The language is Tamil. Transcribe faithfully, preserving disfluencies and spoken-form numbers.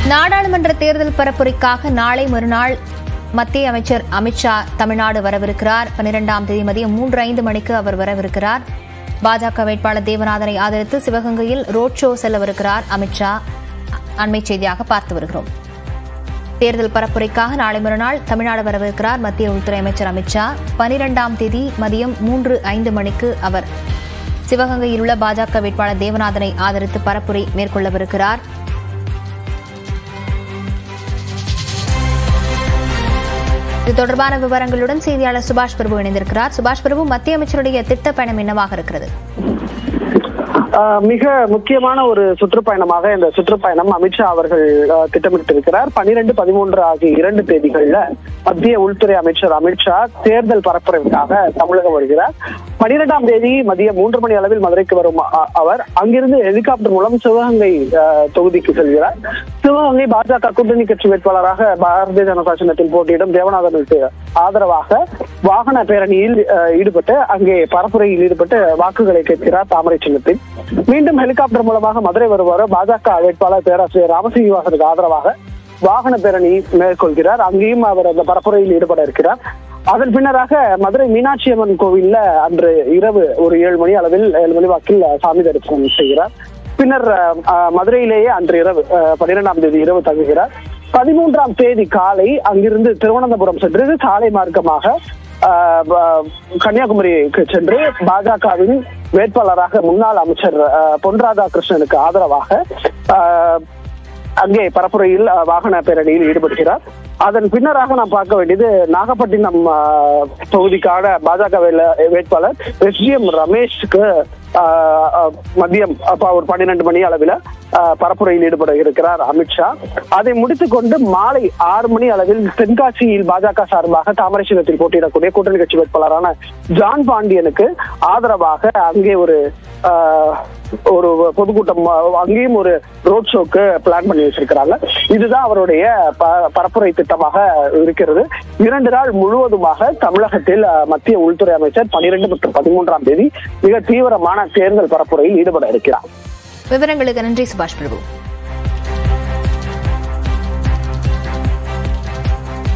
நாடாளுமன்ற தேர்தல் பரப்புரைக்காக நாளை மறுநாள் மத்திய அமைச்சர் அமித்ஷா தமிழ்நாடு வரவிருக்கிறார். பன்னிரண்டாம் தேதி மதியம் மூன்று ஐந்து மணிக்கு அவர் வரவிருக்கிறார். பாஜக வேட்பாளர் தேவநாதனை ஆதரித்து சிவகங்கையில் ரோட் ஷோ செல்லவிருக்கிறார் அமித்ஷா. அண்மை செய்தியாக பார்த்து வருகிறோம். தேர்தல் பரப்புரைக்காக நாளை மறுநாள் தமிழ்நாடு வரவிருக்கிறார் மத்திய உள்துறை அமைச்சர் அமித்ஷா. பன்னிரண்டாம் தேதி மதியம் மூன்று ஐந்து மணிக்கு அவர் சிவகங்கையில் உள்ள பாஜக வேட்பாளர் தேவநாதனை ஆதரித்து பரப்புரை மேற்கொள்ளவிருக்கிறார். இது தொடர்பான விவரங்களுடன் செய்தியாளர் சுபாஷ் பிரபு இணைந்திருக்கிறார். சுபாஷ் பிரபு, மத்திய அமைச்சருடைய திட்ட பயணம் என்னவாக இருக்கிறது? மிக முக்கியமான ஒரு சுற்றுப்பயணமாக இந்த சுற்றுப்பயணம் அமித்ஷா அவர்கள் திட்டமிட்டிருக்கிறார். பனிரெண்டு பதிமூன்று ஆகிய இரண்டு தேதிகள்ல மத்திய உள்துறை அமைச்சர் அமித்ஷா தேர்தல் பரப்புரைக்காக தமிழகம் வருகிறார். பனிரெண்டாம் தேதி மதியம் மூன்று மணி அளவில் மதுரைக்கு வரும் அவர் அங்கிருந்து ஹெலிகாப்டர் மூலம் சிவகங்கை தொகுதிக்கு செல்கிறார். சிவகங்கை பாஜக கூட்டணி கட்சி வேட்பாளராக பாரதிய ஜனதா சின்னத்தில் போட்டியிடும் தேவநாதனுக்கு ஆதரவாக வாகன பேரணியில் ஈடுபட்டு அங்கே பரப்புரையில் ஈடுபட்டு வாக்குகளை கேட்கிறார் தாமரை சின்னத்தில். மீண்டும் ஹெலிகாப்டர் மூலமாக மதுரை வருவார். பாஜக வேட்பாளர் பேராசிரியர் ராமசீனிவாசனுக்கு ஆதரவாக வாகன பேரணி மேற்கொள்கிறார். அங்கேயும் அவர் அந்த பரப்புரையில் ஈடுபட இருக்கிறார். அதன் பின்னராக மதுரை மீனாட்சி அம்மன் கோவில்ல அன்று இரவு ஒரு ஏழு மணி அளவில் ஏழு மணி வாக்கில் சாமி தரிசனம் செய்கிறார். பின்னர் மதுரையிலேயே அன்று இரவு பன்னிரெண்டாம் தேதி இரவு தங்குகிறார். பதிமூன்றாம் தேதி காலை அங்கிருந்து திருவனந்தபுரம் சென்று சாலை மார்க்கமாக கன்னியாகுமரிக்கு சென்று பாஜகவின் வேட்பாளராக முன்னாள் அமைச்சர் பொன் ராதாகிருஷ்ணனுக்கு ஆதரவாக அங்கே பரப்புரையில் வாகன பேரணியில் ஈடுபடுகிறார். அதன் பின்னராக நாம் பார்க்க வேண்டியது நாகப்பட்டினம் தொகுதிக்கான பாஜக வேட்பாளர் எஸ் ஜி எம் ரமேஷ்க்கு மதியம் ஒரு பன்னிரண்டு மணி அளவில் பரப்புரையில் ஈடுபட இருக்கிறார் அமித்ஷா. அதை முடித்துக் கொண்டு மாலை ஆறு மணி அளவில் தென்காசியில் பாஜக சார்பாக தாமரை சின்னத்தில் போட்டியிடக்கூடிய கூட்டணி கட்சி வேட்பாளரான ஜான் பாண்டியனுக்கு ஆதரவாக அங்கே ஒரு ஒரு பொதுக்கூட்டம், அங்கேயும் ஒரு ரோட் ஷோக்கு பிளான் பண்ணி வச்சிருக்கிறாங்க. இதுதான் அவருடைய பரப்புரை திட்டமாக இருக்கிறது. இரண்டு நாள் முழுவதுமாக தமிழகத்தில் மத்திய உள்துறை அமைச்சர் பனிரெண்டு மற்றும் பதிமூன்றாம் தேதி மிக தீவிரமான தேர்தல் பரப்புரையில் ஈடுபட இருக்கிறார். விவரங்களுக்கு நன்றி சுபாஷ் பிரபு.